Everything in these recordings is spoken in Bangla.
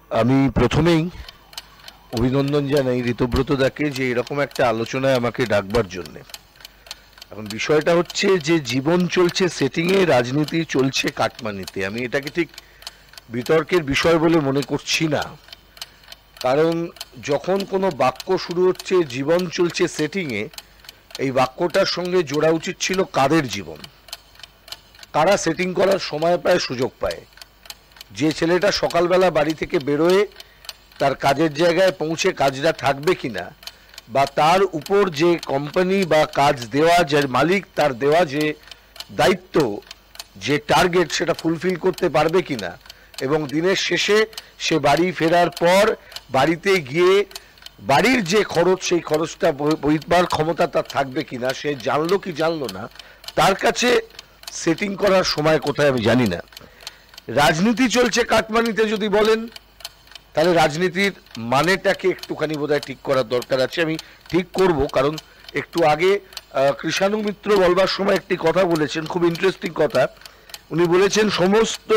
আমি প্রথমেই অভিনন্দন জানাই ঋতব্রত দাকে যে এরকম একটা আলোচনায় আমাকে ডাকবার জন্যে। এখন বিষয়টা হচ্ছে যে জীবন চলছে সেটিংয়ে, রাজনীতি চলছে কাটমানিতে। আমি এটাকে ঠিক বিতর্কের বিষয় বলে মনে করছি না, কারণ যখন কোনো বাক্য শুরু হচ্ছে জীবন চলছে সেটিংয়ে, এই বাক্যটার সঙ্গে জোড়া উচিত ছিল কাদের জীবন, কারা সেটিং করার সময় পায়, সুযোগ পায়। যে ছেলেটা সকালবেলা বাড়ি থেকে বেরোয় তার কাজের জায়গায় পৌঁছে কাজটা থাকবে কিনা, বা তার উপর যে কোম্পানি বা কাজ দেওয়া, যার মালিক তার দেওয়া যে দায়িত্ব, যে টার্গেট, সেটা ফুলফিল করতে পারবে কিনা, এবং দিনের শেষে সে বাড়ি ফেরার পর বাড়িতে গিয়ে বাড়ির যে খরচ, সেই খরচটা বইবার ক্ষমতা তার থাকবে কিনা, সে জানলো কি জানলো না, তার কাছে সেটিং করার সময় কোথায় আমি জানি না। রাজনীতি চলছে কাটমানিতে যদি বলেন, তাহলে রাজনীতির মানেটাকে একটুখানি বোধহয় ঠিক করার দরকার আছে। আমি ঠিক করব, কারণ একটু আগে কৃষাণু মিত্র বলবার সময় একটি কথা বলেছেন, খুব ইন্টারেস্টিং কথা। উনি বলেছেন সমস্ত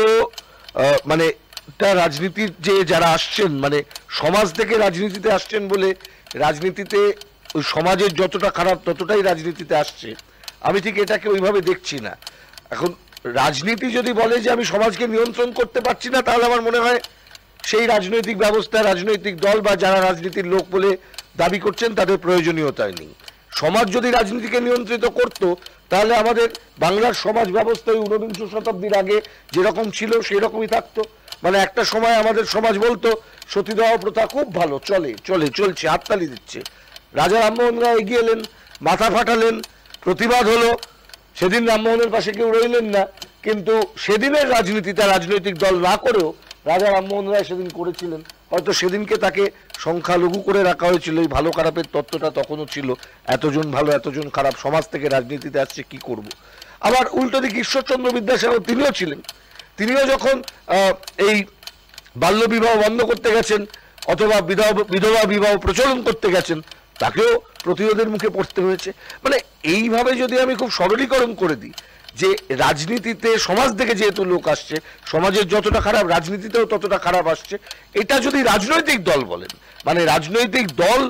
মানে রাজনীতির যে যারা আসছেন, মানে সমাজ থেকে রাজনীতিতে আসছেন বলে রাজনীতিতে ওই সমাজের যতটা খারাপ ততটাই রাজনীতিতে আসছে। আমি ঠিক এটাকে ওইভাবে দেখছি না। এখন রাজনীতি যদি বলে যে আমি সমাজকে নিয়ন্ত্রণ করতে পারছি না, তাহলে আমার মনে হয় সেই রাজনৈতিক ব্যবস্থা, রাজনৈতিক দল বা যারা রাজনীতির লোক বলে দাবি করছেন তাদের প্রয়োজনীয়তা নেই। সমাজ যদি রাজনীতিকে নিয়ন্ত্রিত করত, তাহলে আমাদের বাংলার সমাজ ব্যবস্থা 19 শতাব্দীর আগে যেরকম ছিল সেই রকমই থাকতো। মানে একটা সময় আমাদের সমাজ বলতো সতীদাহ প্রথা খুব ভালো, চলছে, হাততালি দিচ্ছে। রাজা রামমোহন রায় এগিয়ে এলেন, মাথা ফাটালেন, প্রতিবাদ হলো। সেদিন রামমোহনের পাশে কেউ রইলেন না, কিন্তু সেদিনের রাজনীতিটা রাজনৈতিক দল না করেও রাজা রামমোহন রায় সেদিন করেছিলেন। হয়তো সেদিনকে তাকে সংখ্যালঘু করে রাখা হয়েছিল, এই ভালো খারাপের তত্ত্বটা তখনও ছিল, এতজন ভালো এতজন খারাপ, সমাজ থেকে রাজনীতিতে আসছে কি করব। আবার উল্টো দিকে ঈশ্বরচন্দ্র বিদ্যাসাগর তিনিও ছিলেন, তিনিও যখন এই বাল্যবিবাহ বন্ধ করতে গেছেন অথবা বিধবা বিবাহ প্রচলন করতে গেছেন, তাকেও প্রতিরোধের মুখে পড়তে হয়েছে। মানে এইভাবে যদি আমি খুব সরলীকরণ করে দিই যে রাজনীতিতে সমাজ থেকে যেহেতু লোক আসছে, সমাজের যতটা খারাপ রাজনীতিতেও ততটা খারাপ আসছে, এটা যদি রাজনৈতিক দল বলেন, মানে রাজনৈতিক দল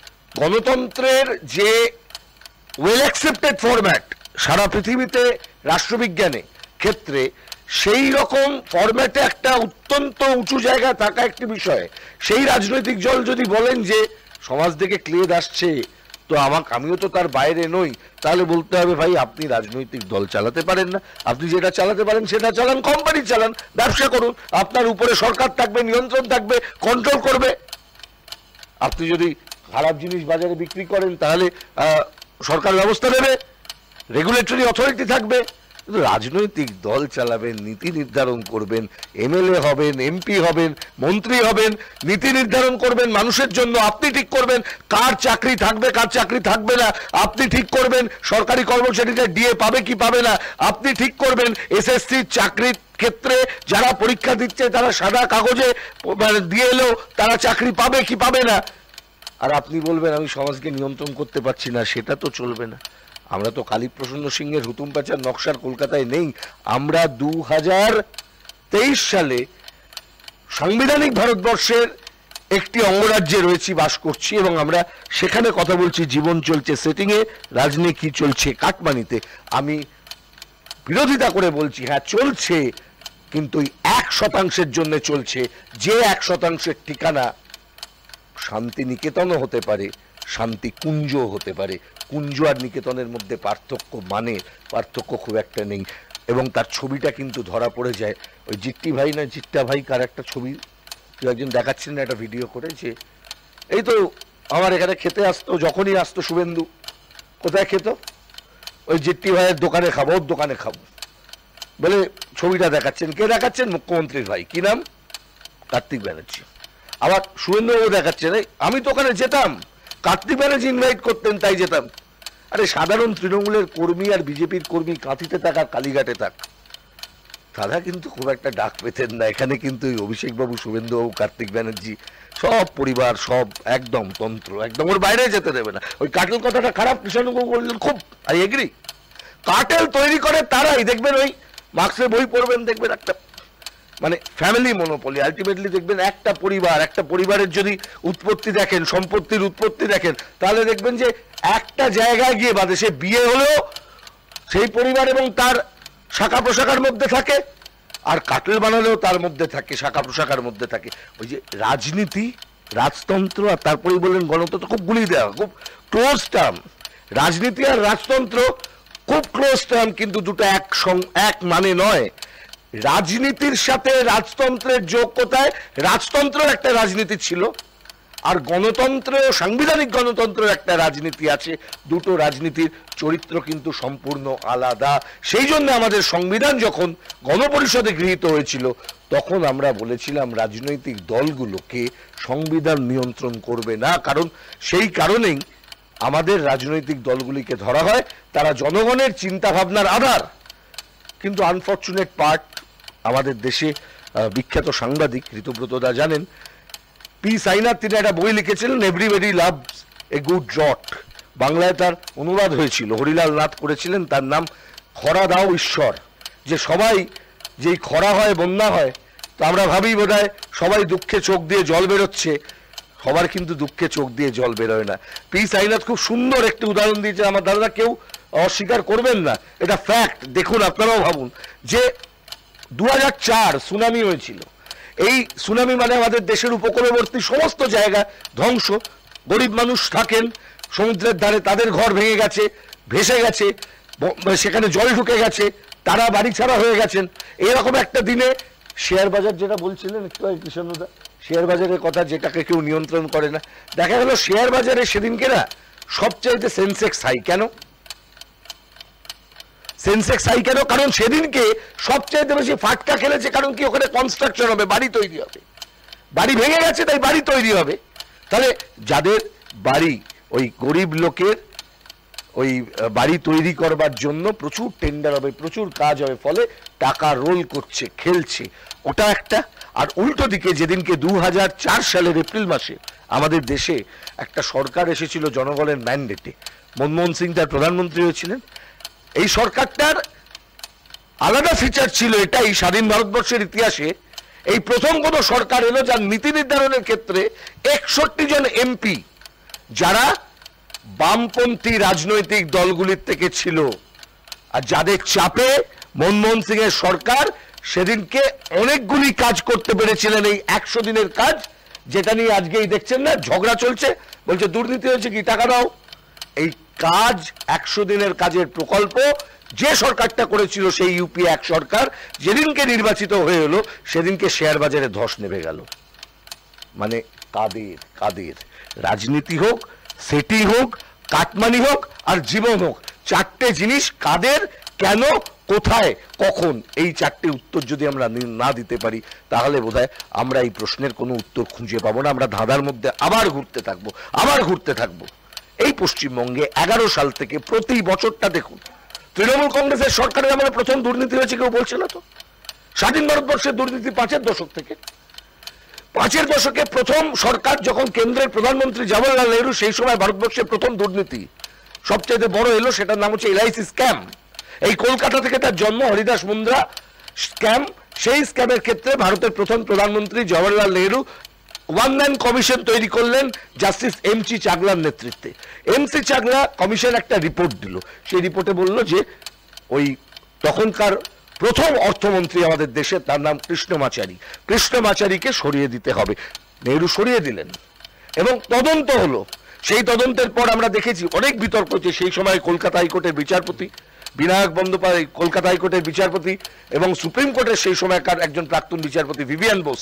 গণতন্ত্রের যে ওয়েল অ্যাকসেপ্টেড ফরম্যাট সারা পৃথিবীতে রাষ্ট্রবিজ্ঞানে ক্ষেত্রে, সেই রকম ফরম্যাটে একটা অত্যন্ত উঁচু জায়গায় থাকা একটি বিষয়, সেই রাজনৈতিক দল যদি বলেন যে সমাজ থেকে ক্লেদ আসছে, তো আমিও তো তার বাইরে নই, তাহলে বলতে হবে ভাই আপনি রাজনৈতিক দল চালাতে পারেন না, আপনি যেটা চালাতে পারেন সেটা চালান, কোম্পানি চালান, ব্যবসা করুন, আপনার উপরে সরকার থাকবে, নিয়ন্ত্রণ থাকবে, কন্ট্রোল করবে। আপনি যদি খারাপ জিনিস বাজারে বিক্রি করেন তাহলে সরকার ব্যবস্থা নেবে, রেগুলেটরি অথরিটি থাকবে। কিন্তু রাজনৈতিক দল চালাবেন, নীতি নির্ধারণ করবেন, এমএলএ হবেন, এমপি হবেন, মন্ত্রী হবেন, নীতি নির্ধারণ করবেন মানুষের জন্য, আপনি ঠিক করবেন কার চাকরি থাকবে কার চাকরি থাকবে না, আপনি ঠিক করবেন সরকারি কর্মচারীরা ডিএ পাবে কি পাবে না, আপনি ঠিক করবেন এসএসসির চাকরির ক্ষেত্রে যারা পরীক্ষা দিচ্ছে তারা সাদা কাগজে দিয়ে এলেও তারা চাকরি পাবে কি পাবে না। আর আপনি বলবেন আমি সমাজকে নিয়ন্ত্রণ করতে পারছি না, সেটা তো চলবে না। আমরা তো কালীপ্রসন্ন সিংহের হুতুম প্যাঁচার নকশার কলকাতায় নেই। আমরা 2023 সালে সাংবিধানিক ভারতবর্ষের একটি অঙ্গরাজ্যে রয়েছি, বাস করছি, এবং আমরা সেখানে কথা বলছি জীবন চলছে সেটিংয়ে, রাজনীতি চলছে কাটমানিতে। আমি বিরোধিতা করে বলছি হ্যাঁ চলছে, কিন্তু 1% জন্য চলছে, যে 1%-এর ঠিকানা শান্তিনিকেতনও হতে পারে, শান্তি কুঞ্জ হতে পারে। কুঞ্জ আর নিকেতনের মধ্যে পার্থক্য খুব একটা নেই, এবং তার ছবিটা কিন্তু ধরা পড়ে যায়। ওই জিট্টি ভাই না জিট্টা ভাই কার একটা ছবি একজন দেখাচ্ছেন না, একটা ভিডিও করে, যে এই তো আমার এখানে খেতে আসতো, যখনই আসতো শুভেন্দু, কোথায় খেত, ওই জিট্টি ভাইয়ের দোকানে খাবো, ওর দোকানে খাবো বলে ছবিটা দেখাচ্ছেন। কে দেখাচ্ছেন? মুখ্যমন্ত্রীর ভাই, কি নাম? কার্তিক ব্যানার্জি। আবার শুভেন্দুবাবু দেখাচ্ছেন আমি তো ওখানে যেতাম, কার্তিক ব্যানার্জি ইনভাইট করতেন তাই যেতাম। আরে সাধারণ তৃণমূলের কর্মী আর বিজেপির কর্মী কাঁথিতে থাক আর কালীঘাটে থাক, তারা কিন্তু খুব একটা ডাক পেতেন না। এখানে কিন্তু অভিষেকবাবু, শুভেন্দুবাবু, কার্তিক ব্যানার্জি সব পরিবার, সব একদম তন্ত্র, একদম ওর বাইরে যেতে দেবে না। ওই কার্টেল কথাটা খারাপ, কৃষ্ণবাবু বললেন, খুব আই এগ্রি। কার্টেল তৈরি করে তারাই, দেখবেন ওই মার্ক্সের বই পড়বেন, দেখবেন একটা মানে ফ্যামিলি মনোপলি। আলটিমেটলি দেখবেন একটা পরিবারের যদি উৎপত্তি দেখেন, সম্পত্তির উৎপত্তি দেখেন, তাহলে দেখবেন যে একটা জায়গায় গিয়ে বাদে, সে বিয়ে হলেও সেই পরিবার এবং তার শাখা প্রশাখার মধ্যে থাকে, আর কাটল বানালেও তার মধ্যে থাকে, শাখা প্রশাখার মধ্যে থাকে। ওই যে রাজনীতি, রাজতন্ত্র, আর তারপরেই বললেন গণতন্ত্র, খুব গুলিয়ে দেওয়া, খুব ক্লোজ টার্ম। রাজনীতি আর রাজতন্ত্র খুব ক্লোজ টার্ম, কিন্তু দুটো এক মানে নয়। রাজনীতির সাথে রাজতন্ত্রের যোগ কোথায়? রাজতন্ত্রের একটা রাজনীতি ছিল, আর গণতন্ত্র, সাংবিধানিক গণতন্ত্রের একটা রাজনীতি আছে। দুটো রাজনীতির চরিত্র কিন্তু সম্পূর্ণ আলাদা। সেই জন্য আমাদের সংবিধান যখন গণপরিষদে গৃহীত হয়েছিল, তখন আমরা বলেছিলাম রাজনৈতিক দলগুলোকে সংবিধান নিয়ন্ত্রণ করবে না, কারণ সেই কারণেই আমাদের রাজনৈতিক দলগুলিকে ধরা হয় তারা জনগণের চিন্তা ভাবনার আধার। কিন্তু আনফর্চুনেট পার্ট, আমাদের দেশে বিখ্যাত সাংবাদিক ঋতুব্রত দা জানেন, পি সাইনাথ, তিনি একটা বই লিখেছিলেন, everybody loves a good drought. বাংলায় তার অনুবাদ হয়েছিল, হরিলাল নাথ করেছিলেন, তার নাম খরা দাও ঈশ্বর। যে সবাই, যেই খরা হয়, বন্যা হয়, তো আমরা ভাবি বোধহয় সবাই দুঃখে চোখ দিয়ে জল বেরোচ্ছে, সবার কিন্তু দুঃখে চোখ দিয়ে জল বেরোয় না। পি সাইনাথ খুব সুন্দর একটি উদাহরণ দিয়েছে, আমার দাদা কেউ অস্বীকার করবেন না, এটা ফ্যাক্ট। দেখুন, আপনারাও ভাবুন যে 2004 সুনামি হয়েছিল। এই সুনামি মানে আমাদের দেশের উপকূলবর্তী সমস্ত জায়গা ধ্বংস, গরিব মানুষ থাকেন সমুদ্রের ধারে, তাদের ঘর ভেঙে গেছে, ভেসে গেছে, সেখানে জল ঢুকে গেছে, তারা বাড়ি ছাড়া হয়ে গেছেন। এরকম একটা দিনে শেয়ার বাজার, যেটা বলছিলেন একটু আগে কৃষ্ণদা, শেয়ার বাজারের কথা, যেটাকে কেউ নিয়ন্ত্রণ করে না, দেখা গেল শেয়ার বাজারে সেদিনকে না সবচাইতে সেন্সেক্স হাই। কেন সেন্সেক্স হাই কেন? কারণ সেদিনকে সবচাইতে বেশি ফাটকা খেলেছে। কারণ কি? ওখানে কনস্ট্রাকশন হবে, বাড়ি তৈরি হবে, বাড়ি ভেঙে গেছে তাই বাড়ি তৈরি হবে। তাহলে যাদের বাড়ি, ওই গরিব লোকের ওই বাড়ি তৈরি করবার জন্য প্রচুর টেন্ডার হবে, প্রচুর কাজ হবে, ফলে টাকা রোল করছে, খেলছে, ওটা একটা। আর উল্টো দিকে যেদিনকে 2004 সালের এপ্রিল মাসে আমাদের দেশে একটা সরকার এসেছিল জনগণের ম্যান্ডেটে, মনমোহন সিং তার প্রধানমন্ত্রী হয়েছিলেন। এই সরকারটার আলাদা ফিচার ছিল এটাই, স্বাধীন ভারতবর্ষের ইতিহাসে এই প্রথম কোন সরকার এলো যার নীতি নির্ধারণের ক্ষেত্রে 61 জন এমপি যারা বামপন্থী রাজনৈতিক দলগুলির থেকে ছিল, আর যাদের চাপে মনমোহন সিং এর সরকার সেদিনকে অনেকগুলি কাজ করতে পেরেছিলেন। এই 100 দিনের কাজ, যেটা নিয়ে আজকেই দেখছেন না ঝগড়া চলছে, বলছে দুর্নীতি হয়েছে, কি টাকা দাও। এই কাজ, 100 দিনের কাজের প্রকল্প যে সরকারটা করেছিল, সেই ইউপিএ এক সরকার যেদিনকে নির্বাচিত হয়ে এলো, সেদিনকে শেয়ার বাজারে ধস নেমে গেল। মানে কাদের রাজনীতি হোক, সেটি হোক, কাটমানি হোক, আর জীবন হোক, চারটে জিনিস কাদের, কেন, কোথায়, কখন, এই চারটে উত্তর যদি আমরা না দিতে পারি, তাহলে বোধহয় আমরা এই প্রশ্নের কোনো উত্তর খুঁজে পাবো না। আমরা ধাঁধার মধ্যে আবার ঘুরতে থাকবো। এই পশ্চিমবঙ্গে 11 সাল থেকে প্রতি বছরটা দেখুন, তৃণমূল কংগ্রেসের সরকারের আমলে প্রথম দুর্নীতি হয়েছে, কেউ বলছে না তো। স্বাধীন ভারতবর্ষের দুর্নীতি 5-এর দশক থেকে, 5-এর দশকে প্রথম সরকার যখন কেন্দ্রের প্রধানমন্ত্রী জওহরলাল নেহরু, সেই সময় ভারতবর্ষের প্রথম দুর্নীতি সবচেয়ে বড় এলো, সেটার নাম হচ্ছে LIC স্ক্যাম। এই কলকাতা থেকে তার জন্ম, হরিদাস মুন্দ্রা স্ক্যাম। সেই স্ক্যামের ক্ষেত্রে ভারতের প্রথম প্রধানমন্ত্রী Jawaharlal Nehru one man commission তৈরি করলেন জাস্টিস MC চাগলার নেতৃত্বে। MC চাগলা কমিশন একটা রিপোর্ট দিল, সেই রিপোর্টে বলল যে ওই তখনকার প্রথম অর্থমন্ত্রী আমাদের দেশে, তার নাম কৃষ্ণমাচারীকে সরিয়ে দিতে হবে। নেহরু সরিয়ে দিলেন এবং তদন্ত হলো। সেই তদন্তের পর আমরা দেখেছি অনেক বিতর্ক, যে সেই সময় কলকাতা হাইকোর্টের বিচারপতি বিনায়ক বন্দ্যোপাধ্যায়, কলকাতা হাইকোর্টের বিচারপতি, এবং সুপ্রিম কোর্টের সেই সময়কার একজন প্রাক্তন বিচারপতি ভিভিয়ান বোস,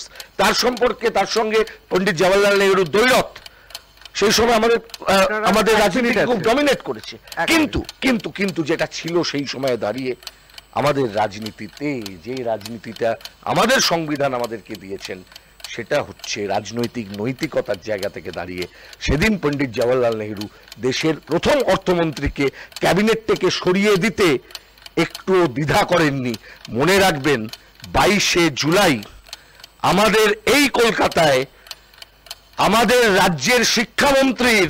তার সঙ্গে পণ্ডিত জওহরলাল নেহরুর দ্বৈরথ সেই সময় আমাদের রাজনীতি খুব ডমিনেট করেছে। কিন্তু যেটা ছিল সেই সময়ে দাঁড়িয়ে আমাদের রাজনীতিতে, যে রাজনীতিটা আমাদের সংবিধান আমাদেরকে দিয়েছেন, সেটা হচ্ছে রাজনৈতিক নৈতিকতার জায়গা থেকে দাঁড়িয়ে সেদিন পণ্ডিত জওহরলাল নেহরু দেশের প্রথম অর্থমন্ত্রীকে ক্যাবিনেট থেকে সরিয়ে দিতে একটুও দ্বিধা করেননি। মনে রাখবেন, 22শে জুলাই আমাদের এই কলকাতায় আমাদের রাজ্যের শিক্ষামন্ত্রীর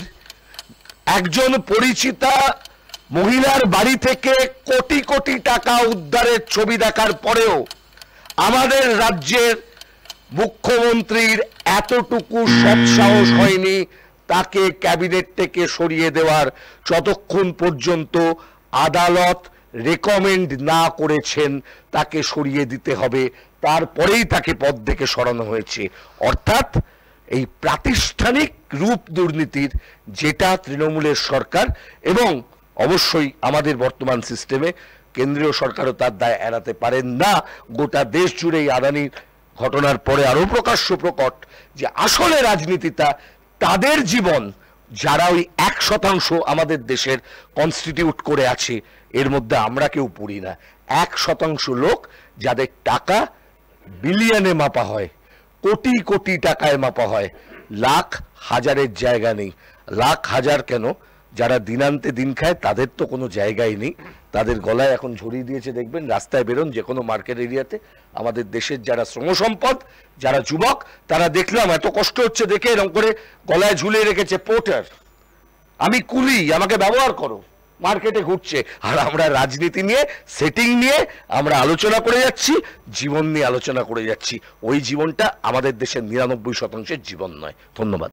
একজন পরিচিতা মহিলার বাড়ি থেকে কোটি কোটি টাকা উদ্ধারের ছবি দেখার পরেও আমাদের রাজ্যের মুখ্যমন্ত্রীর এতটুকু সৎসাহস হয়নি তাকে ক্যাবিনেট থেকে সরিয়ে দেওয়ার, যতক্ষণ পর্যন্ত আদালত রেকমেন্ড না করেছেন তাকে সরিয়ে দিতে হবে, তারপরেই তাকে পদ থেকে সরানো হয়েছে। অর্থাৎ এই প্রাতিষ্ঠানিক রূপ দুর্নীতির যেটা তৃণমূলের সরকার এবং অবশ্যই আমাদের বর্তমান সিস্টেমে কেন্দ্রীয় সরকারও তার দায় এড়াতে পারেন না। গোটা দেশ জুড়ে এই আদানির ঘটনার পরে আরো প্রকাশ্য প্রকট যে আসলে রাজনীতিটা তাদের জীবন, যারা ওই 1% আমাদের দেশের কনস্টিটিউট করে আছে, এর মধ্যে আমরা কেউ পড়ি না। 1% লোক যাদের টাকা বিলিয়নে মাপা হয়, কোটি কোটি টাকায় মাপা হয়, লাখ হাজারের জায়গা নেই। লাখ হাজার কেন, যারা দিনান্তে দিন খায় তাদের তো কোনো জায়গাই নেই। তাদের গলায় এখন ঝরিয়ে দিয়েছে, দেখবেন রাস্তায় বেরোন যে কোনো মার্কেট এরিয়াতে আমাদের দেশের যারা শ্রম সম্পদ, যারা যুবক, তারা দেখলাম এত কষ্ট হচ্ছে দেখে এরকম করে গলায় ঝুলিয়ে রেখেছে পোর্টার, আমি কুলি, আমাকে ব্যবহার করো, মার্কেটে ঘুরছে। আর আমরা রাজনীতি নিয়ে, সেটিং নিয়ে আমরা আলোচনা করে যাচ্ছি, জীবন নিয়ে আলোচনা করে যাচ্ছি। ওই জীবনটা আমাদের দেশের 99% জীবন নয়। ধন্যবাদ।